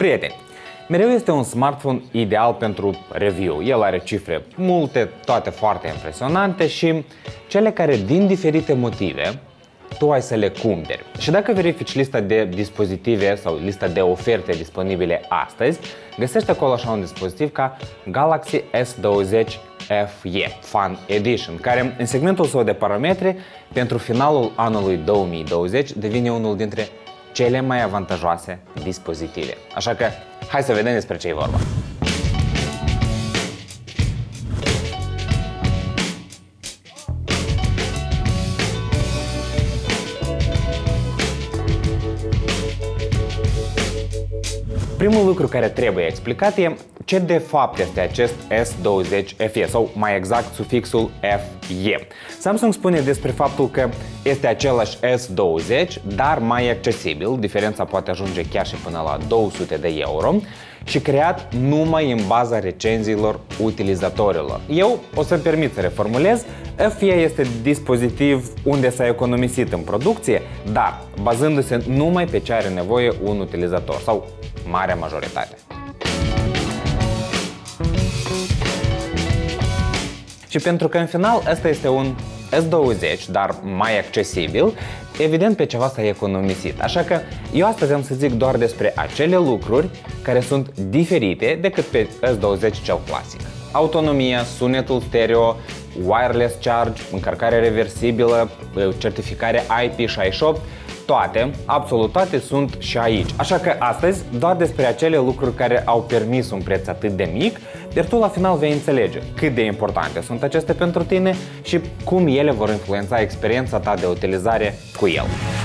Prieteni, mereu este un smartphone ideal pentru review. El are cifre multe, toate foarte impresionante și cele care din diferite motive tu ai să le cumperi. Și dacă verifici lista de dispozitive sau lista de oferte disponibile astăzi, găsești acolo așa un dispozitiv ca Galaxy S20 FE Fan Edition, care în segmentul său de parametri pentru finalul anului 2020 devine unul dintre cele mai avantajoase dispozitive. Așa că hai să vedem despre ce e vorba. Primul lucru care trebuie explicat e ce de fapt este acest S20 FE sau mai exact sufixul FE. Samsung spune despre faptul că este același S20, dar mai accesibil, diferența poate ajunge chiar și până la 200 de euro și creat numai în baza recenziilor utilizatorilor. Eu o să-mi permit să reformulez, FE este dispozitiv unde s-a economisit în producție, dar bazându-se numai pe ce are nevoie un utilizator sau marea majoritate. Și pentru că în final ăsta este un S20, dar mai accesibil, evident pe ceva s-a economisit. Așa că eu astăzi am să zic doar despre acele lucruri care sunt diferite decât pe S20 cel clasic. Autonomia, sunetul stereo, wireless charge, încărcare reversibilă, certificare IP68, toate, absolut toate sunt și aici. Așa că astăzi doar despre acele lucruri care au permis un preț atât de mic, iar tu la final vei înțelege cât de importante sunt acestea pentru tine și cum ele vor influența experiența ta de utilizare cu el.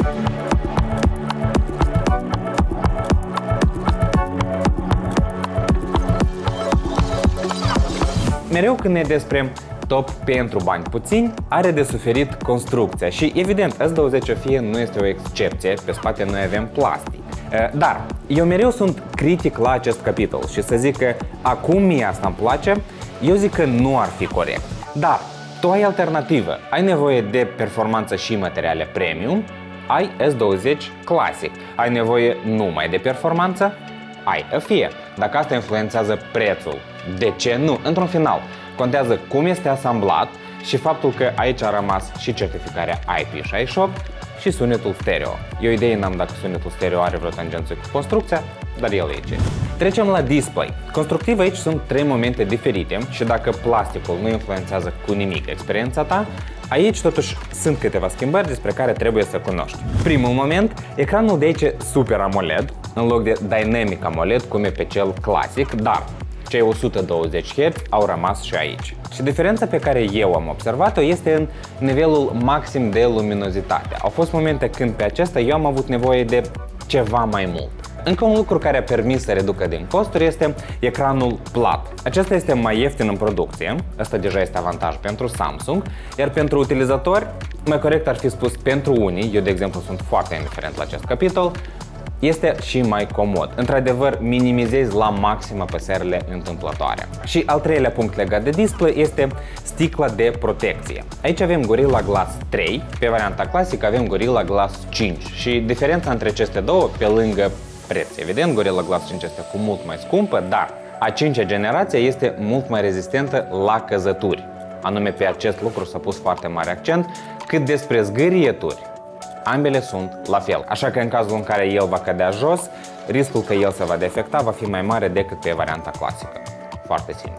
Mereu când e despre top pentru bani puțini, are de suferit construcția și evident S20 FE nu este o excepție, pe spate noi avem plastic. Dar eu mereu sunt critic la acest capitol și să zic că acum mie asta îmi place, eu zic că nu ar fi corect. Dar tu ai alternativă, ai nevoie de performanță și materiale premium, ai S20 clasic, ai nevoie numai de performanță, ai FE. Dacă asta influențează prețul, de ce nu? Într-un final, contează cum este asamblat și faptul că aici a rămas și certificarea IP68 și sunetul stereo. Eu idee n-am dacă sunetul stereo are vreo tangență cu construcția, dar el e aici. Trecem la display. Constructiv aici sunt trei momente diferite și dacă plasticul nu influențează cu nimic experiența ta, aici totuși sunt câteva schimbări despre care trebuie să cunoști. Primul moment, ecranul de aici e Super AMOLED în loc de Dynamic AMOLED cum e pe cel clasic, dar cei 120 Hz au rămas și aici. Și diferența pe care eu am observat-o este în nivelul maxim de luminozitate. Au fost momente când pe acesta eu am avut nevoie de ceva mai mult. Încă un lucru care a permis să reducă din costuri este ecranul plat. Acesta este mai ieftin în producție, asta deja este avantaj pentru Samsung, iar pentru utilizatori, mai corect ar fi spus pentru unii, eu de exemplu sunt foarte indiferent la acest capitol, este și mai comod. Într-adevăr, minimizezi la maxim apăsările întâmplătoare. Și al treilea punct legat de display este sticla de protecție. Aici avem Gorilla Glass 3, pe varianta clasică avem Gorilla Glass 5 și diferența între aceste două, pe lângă preț, evident, Gorilla Glass 5 este cu mult mai scumpă, dar a 5-a generație este mult mai rezistentă la căzături. Anume pe acest lucru s-a pus foarte mare accent, cât despre zgârieturi. Ambele sunt la fel, așa că în cazul în care el va cădea jos, riscul că el se va defecta va fi mai mare decât pe varianta clasică. Foarte simplu.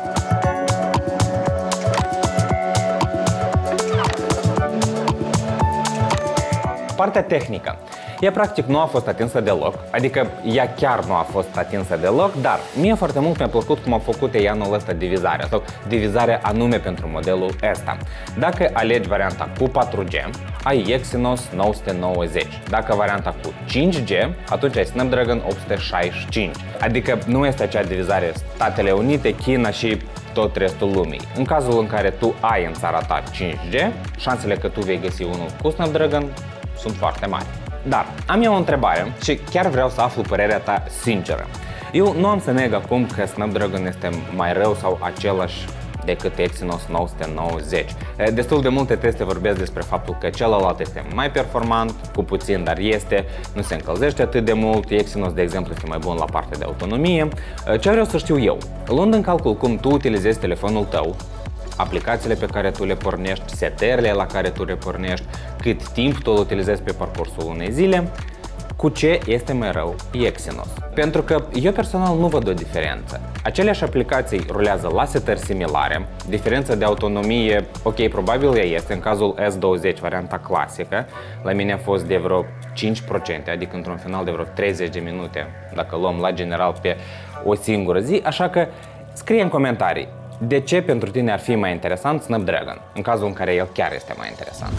Partea tehnică. Ea practic nu a fost atinsă deloc, adică ea chiar nu a fost atinsă deloc, dar mie foarte mult mi-a plăcut cum au făcut ei anul ăsta divizarea sau divizarea anume pentru modelul ăsta. Dacă alegi varianta cu 4G, ai Exynos 990. Dacă varianta cu 5G, atunci ai Snapdragon 865. Adică nu este acea divizare Statele Unite, China și tot restul lumii. În cazul în care tu ai în țara ta 5G, șansele că tu vei găsi unul cu Snapdragon sunt foarte mari. Dar am eu o întrebare și chiar vreau să aflu părerea ta sinceră. Eu nu am să neg acum că Snapdragon este mai rău sau același decât Exynos 990. Destul de multe teste vorbesc despre faptul că celălalt este mai performant, cu puțin, dar nu se încălzește atât de mult. Exynos, de exemplu, este mai bun la partea de autonomie. Ce vreau să știu eu? Luând în calcul cum tu utilizezi telefonul tău, aplicațiile pe care tu le pornești, setările la care tu le pornești, cât timp tu îl utilizezi pe parcursul unei zile, cu ce este mai rău Exynos? Pentru că eu personal nu văd o diferență. Aceleași aplicații rulează la setări similare, diferența de autonomie, ok, probabil ea este, în cazul S20, varianta clasică, la mine a fost de vreo 5%, adică într-un final de vreo 30 de minute, dacă luăm la general pe o singură zi, așa că scrie în comentarii de ce pentru tine ar fi mai interesant Snapdragon, în cazul în care el chiar este mai interesant.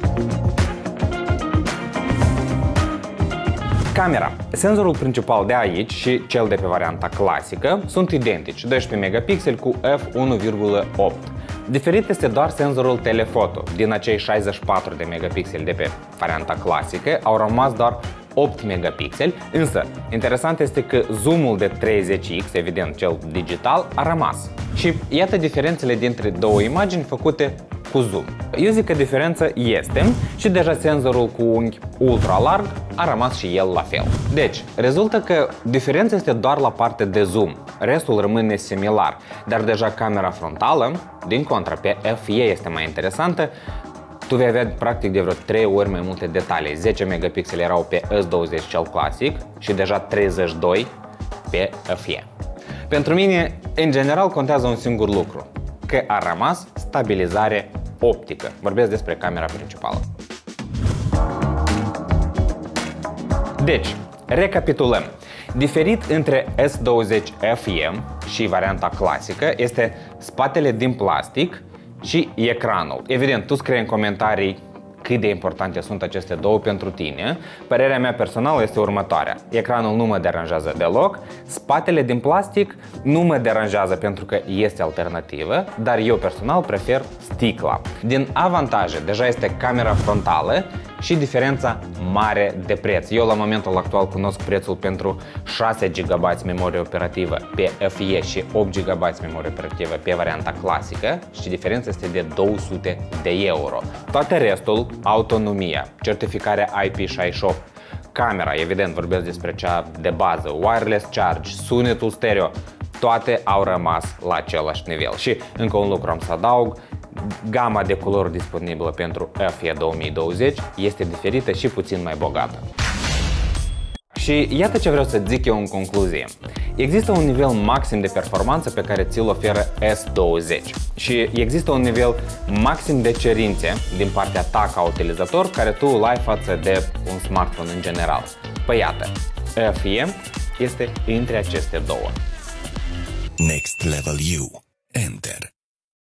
Camera. Senzorul principal de aici și cel de pe varianta clasică sunt identici, 12 megapixeli cu f1.8. Diferit este doar senzorul telefoto. Din acei 64 de megapixeli de pe varianta clasică au rămas doar 8 megapixeli, însă interesant este că zoomul de 30x, evident cel digital, a rămas. Și iată diferențele dintre două imagini făcute cu zoom. Eu zic că diferența este și deja senzorul cu unghi ultra larg a rămas și el la fel. Deci, rezultă că diferența este doar la partea de zoom, restul rămâne similar, dar deja camera frontală, din contra, pe FE este mai interesantă. Tu vei avea practic de vreo 3 ori mai multe detalii. 10 megapixeli erau pe S20 cel clasic și deja 32 pe FE. Pentru mine, în general, contează un singur lucru, că a rămas stabilizare optică. Vorbesc despre camera principală. Deci, recapitulăm. Diferit între S20 FE și varianta clasică este spatele din plastic și ecranul. Evident, tu scrii în comentarii cât de importante sunt aceste două pentru tine. Părerea mea personală este următoarea. Ecranul nu mă deranjează deloc, spatele din plastic nu mă deranjează pentru că este alternativă, dar eu personal prefer sticla. Din avantaje, deja este camera frontală și diferența mare de preț. Eu la momentul actual cunosc prețul pentru 6 GB memorie operativă pe FE și 8 GB memorie operativă pe varianta clasică și diferența este de 200 de euro. Toate restul, autonomia, certificarea IP68, camera, evident vorbesc despre cea de bază, wireless charge, sunetul stereo, toate au rămas la același nivel. Și încă un lucru am să adaug, gama de culori disponibilă pentru FE 2020 este diferită și puțin mai bogată. Și iată ce vreau să zic eu în concluzie. Există un nivel maxim de performanță pe care ți-l oferă S20 și există un nivel maxim de cerințe din partea ta ca utilizator care tu îl ai față de un smartphone în general. Păi iată, FE este între aceste două. Next Level You.